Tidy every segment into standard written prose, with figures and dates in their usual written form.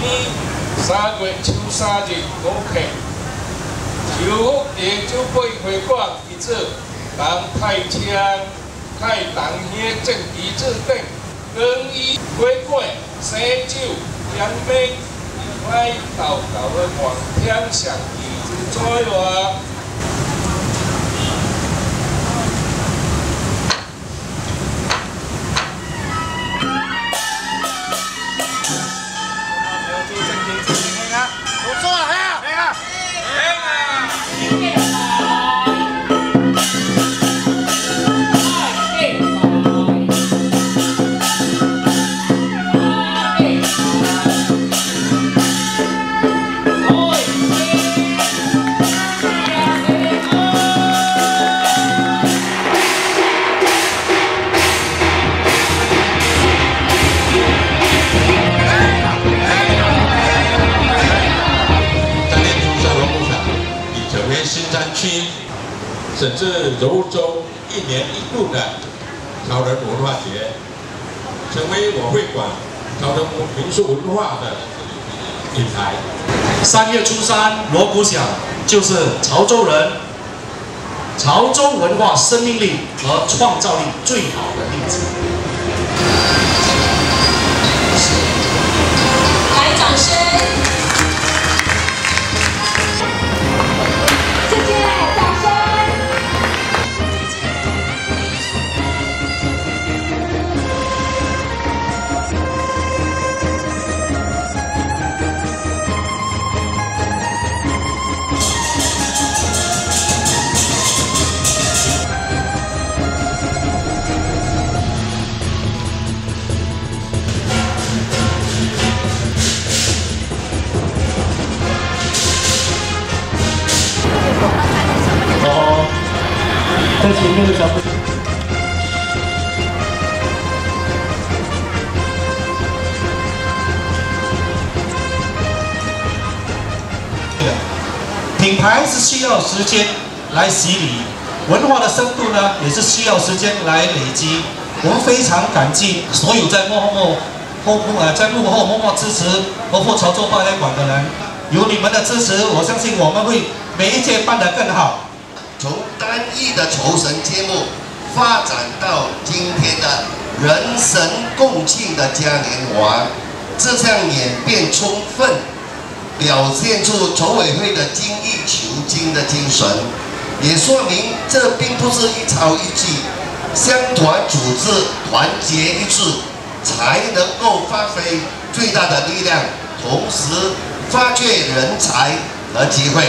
3月初3日5刻，由福田酒会会馆遗址，同太枪、太东乡政遗址等，更以花果、生酒、烟饼、来豆豆的黄天上遗址作乐。 区省至柔州1年1度的潮人文化节，成为我会馆潮人民俗文化的品牌。 3月初3锣鼓响，就是潮州人、潮州文化生命力和创造力最好的例子。 来，掌声！ 在前面的小朋友，品牌是需要时间来洗礼，文化的深度呢也是需要时间来累积。我们非常感激所有在幕后默默支持包括潮州芭蕾馆的人，有你们的支持，我相信我们会每一届办得更好。 从单一的酬神节目发展到今天的人神共庆的嘉年华，这项演变充分表现出筹委会的精益求精的精神，也说明这并不是一朝一夕，乡团组织团结一致，才能够发挥最大的力量，同时发掘人才和机会。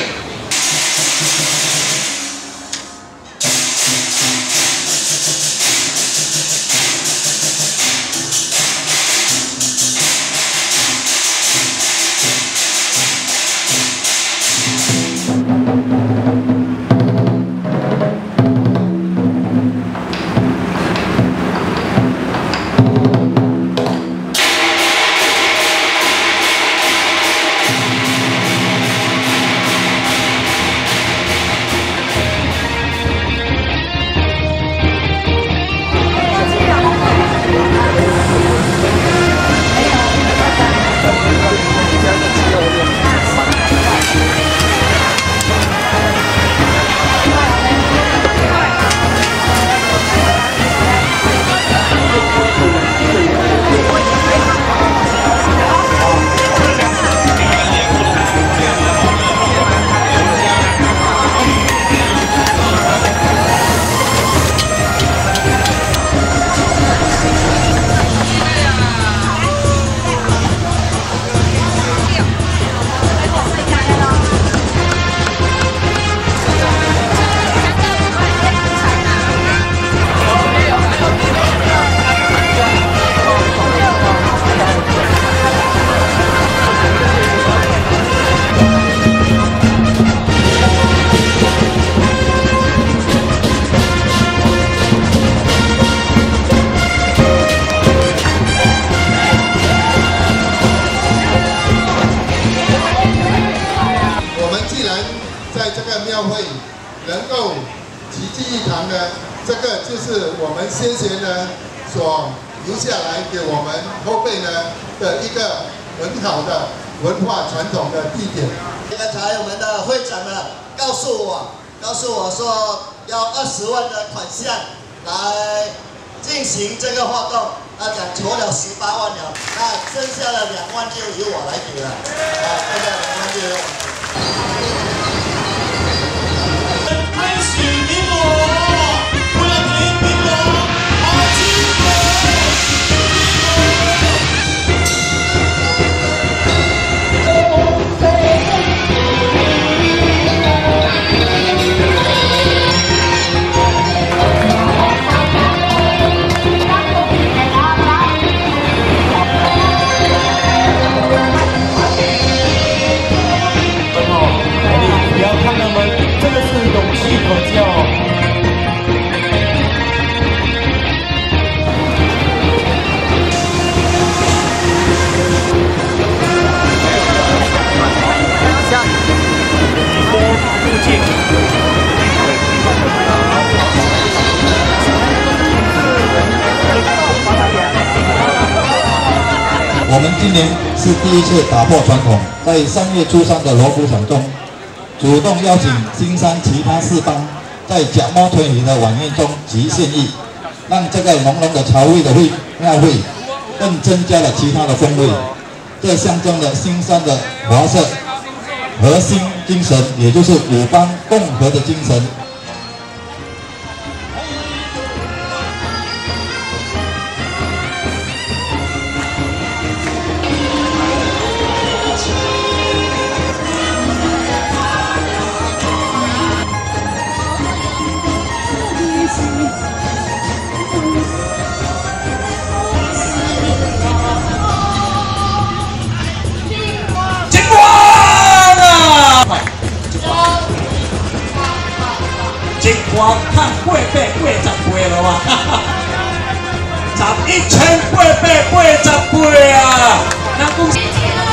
能够齐聚一堂呢，这个就是我们先贤呢所留下来给我们后辈呢的一个很好的文化传统的地点。 刚才我们的会长呢告诉我说要20万的款项来进行这个活动，讲筹了18万了，那剩下的2万就由我来给了，剩下2万就由我给。 我们今年是第一次打破传统，在3月初3的锣鼓响中，主动邀请新山其他4帮在假猫推理的晚宴中集献艺，让这个浓浓的潮味的庙会更增加了其他的风味。这象征了新山的华色核心精神，也就是5帮共和的精神。 一关看880倍了哇！11,880倍啊！那恭喜！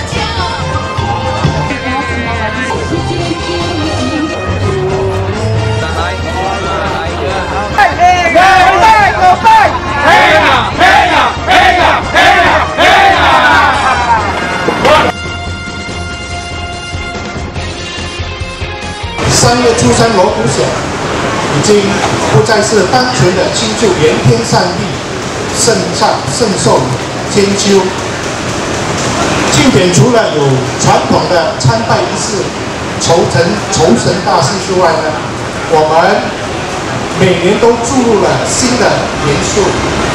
3月初3锣鼓响。 已经不再是单纯的庆祝元天上帝圣寿千秋。庆典除了有传统的参拜仪式、酬神大事之外呢，我们每年都注入了新的元素。